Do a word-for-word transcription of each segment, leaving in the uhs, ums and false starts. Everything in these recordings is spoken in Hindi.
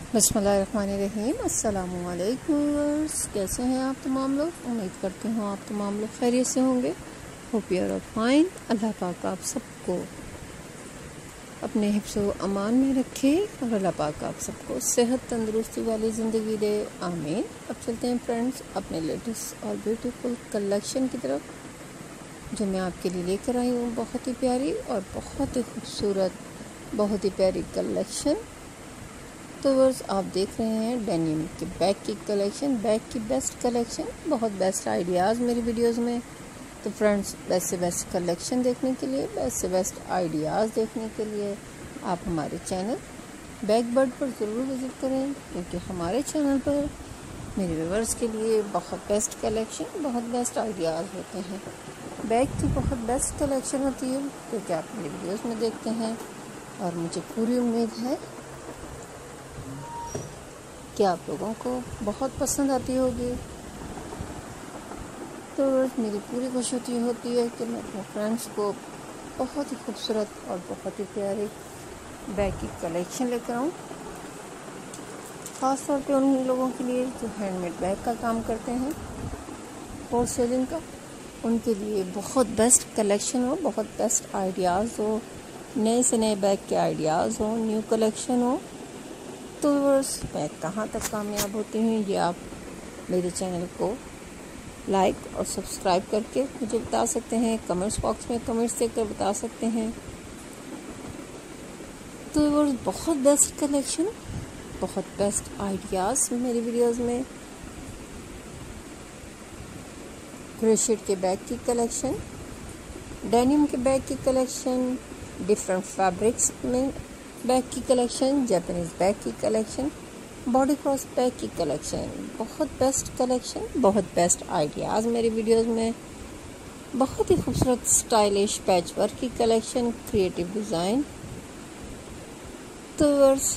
बिस्मिल्लाहिर्रहमानिर्रहीम। अस्सलामुअलैकुम व्यूअर्स, कैसे हैं आप तमाम लोग। उम्मीद करती हूँ आप तमाम लोग खैरियत से होंगे। Hope you are fine. अल्लाह पाक आप सबको अपने हिफ्ज़ो अमान में रखे और अल्लाह पाक आप सबको सेहत तंदुरुस्ती वाली ज़िंदगी दे, आमीन। अब चलते हैं फ्रेंड्स अपने लेटेस्ट और ब्यूटीफुल कलेक्शन की तरफ, जो मैं आपके लिए लेकर आई हूँ। बहुत ही प्यारी और बहुत ही खूबसूरत, बहुत ही प्यारी कलेक्शन। तो वर्स आप देख रहे हैं डेनिम के बैग की कलेक्शन, बैग की बेस्ट कलेक्शन, बहुत बेस्ट आइडियाज़ मेरी वीडियोस में। तो फ्रेंड्स, बेस्ट से बेस्ट कलेक्शन देखने के लिए, बेस्ट से बेस्ट आइडियाज़ देखने के लिए आप हमारे चैनल बैग बर्ड पर ज़रूर विज़िट करें, क्योंकि हमारे चैनल पर मेरे व्यूअर्स के लिए बहुत बेस्ट कलेक्शन, बहुत बेस्ट आइडियाज़ होते हैं। बैग की बहुत बेस्ट कलेक्शन होती है, क्योंकि आप मेरी वीडियोज़ में देखते हैं और मुझे पूरी उम्मीद है कि आप लोगों को बहुत पसंद आती होगी। तो मेरी पूरी कोशिश होती है कि मैं अपने फ्रेंड्स को बहुत ही खूबसूरत और बहुत ही प्यारी बैग की कलेक्शन लेकर आऊँ, ख़ास तौर पे उन लोगों के लिए जो हैंडमेड बैग का काम करते हैं, होल सेलिंग का, उनके लिए बहुत बेस्ट कलेक्शन हो, बहुत बेस्ट आइडियाज़ हो, नए से नए बैग के आइडियाज़ हो, न्यू कलेक्शन हो। तो व्यूअर्स, मैं कहाँ तक कामयाब होती हूँ ये आप मेरे चैनल को लाइक और सब्सक्राइब करके मुझे बता सकते हैं, कमेंट्स बॉक्स में कमेंट्स देकर बता सकते हैं। तो व्यूअर्स, बहुत बेस्ट कलेक्शन, बहुत बेस्ट आइडियाज़ मेरी वीडियोस में। क्रोशेट के बैग की कलेक्शन, डेनिम के बैग की कलेक्शन, डिफरेंट फैब्रिक्स में बैग की कलेक्शन, जापानीज़ बैग की कलेक्शन, बॉडी क्रॉस बैग की कलेक्शन, बहुत बेस्ट कलेक्शन, बहुत बेस्ट आइडियाज़ मेरी वीडियोस में। बहुत ही खूबसूरत स्टाइलिश पैच वर्क की कलेक्शन, क्रिएटिव डिज़ाइन। तो वर्स,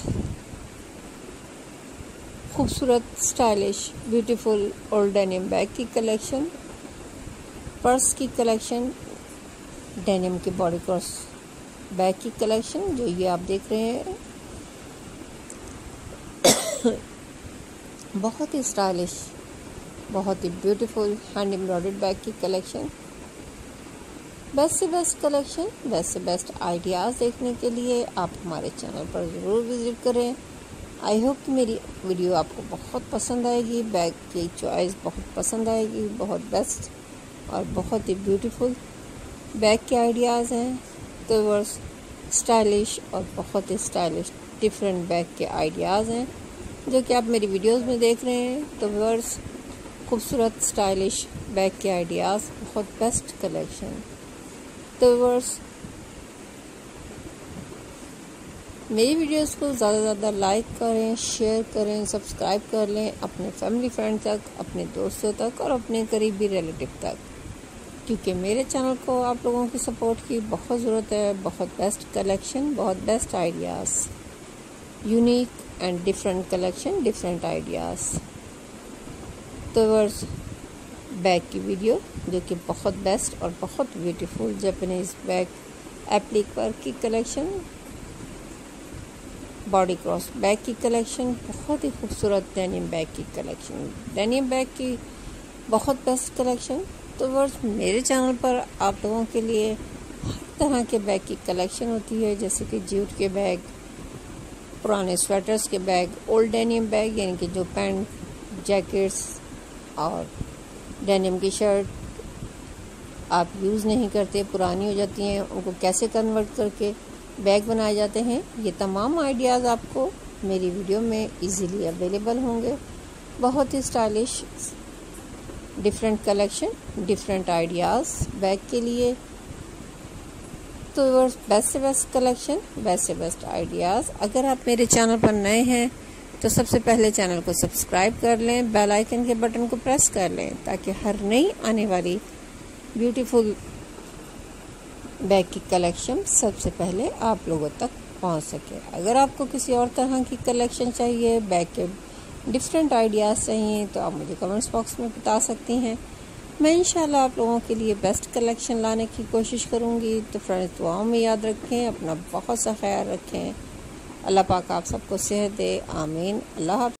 खूबसूरत stylish beautiful old denim bag की कलेक्शन, पर्स की कलेक्शन, डेनिम की बॉडी क्रॉस बैग की कलेक्शन, जो ये आप देख रहे हैं, बहुत ही स्टाइलिश, बहुत ही ब्यूटीफुल हैंड एम्ब्रॉयडर्ड बैग की कलेक्शन। बेस्ट से बेस्ट कलेक्शन, बेस्ट से बेस्ट आइडियाज़ देखने के लिए आप हमारे चैनल पर ज़रूर विज़िट करें। आई होप कि मेरी वीडियो आपको बहुत पसंद आएगी, बैग की चॉइस बहुत पसंद आएगी। बहुत बेस्ट और बहुत ही ब्यूटीफुल बैग के आइडियाज़ हैं। तो वर्स, स्टाइलिश और बहुत ही स्टाइलिश डिफरेंट बैग के आइडियाज़ हैं, जो कि आप मेरी वीडियोस में देख रहे हैं। तो वर्स, खूबसूरत स्टाइलिश बैग के आइडियाज़, बहुत बेस्ट कलेक्शन। तो वर्स, मेरी वीडियोस को ज़्यादा से ज़्यादा लाइक करें, शेयर करें, सब्सक्राइब कर लें अपने फैमिली फ्रेंड तक, अपने दोस्तों तक और अपने करीबी रिलेटिव तक, क्योंकि मेरे चैनल को आप लोगों की सपोर्ट की बहुत ज़रूरत है। बहुत बेस्ट कलेक्शन, बहुत best ideas, unique and different collection, different ideas. तो वर्स, बैग की वीडियो जो कि बहुत बेस्ट और बहुत beautiful Japanese bag applique work की कलेक्शन, बॉडी क्रॉस बैग की कलेक्शन, बहुत ही खूबसूरत डेनिम बैग की कलेक्शन, डेनिम बैग की बहुत बेस्ट कलेक्शन। तो वर्स, मेरे चैनल पर आप लोगों के लिए हर तरह के बैग की कलेक्शन होती है, जैसे कि जूट के बैग, पुराने स्वेटर्स के बैग, ओल्ड डेनिम बैग, यानी कि जो पैंट, जैकेट्स और डेनिम की शर्ट आप यूज़ नहीं करते, पुरानी हो जाती हैं, उनको कैसे कन्वर्ट करके बैग बनाए जाते हैं, ये तमाम आइडियाज़ आपको मेरी वीडियो में इजीली अवेलेबल होंगे। बहुत ही stylish different collection, different ideas bag के लिए। तो बेस्ट से बेस्ट कलेक्शन, बेस्ट से बेस्ट आइडियाज़। अगर आप मेरे चैनल पर नए हैं तो सबसे पहले चैनल को सब्सक्राइब कर लें, बेल आइकन के बटन को प्रेस कर लें, ताकि हर नई आने वाली ब्यूटीफुल बैग की कलेक्शन सबसे पहले आप लोगों तक पहुंच सके। अगर आपको किसी और तरह की कलेक्शन चाहिए, बैग के डिफरेंट आइडियाज़ चाहिए, तो आप मुझे कमेंट्स बॉक्स में बता सकती हैं। मैं इंशाल्लाह आप लोगों के लिए बेस्ट कलेक्शन लाने की कोशिश करूंगी। तो फ्रेंड्स, दुआओं में याद रखें, अपना बहुत सा ख्याल रखें। अल्लाह पाक आप सबको सेहत दे, आमीन। अल्लाह हाफ़िज़।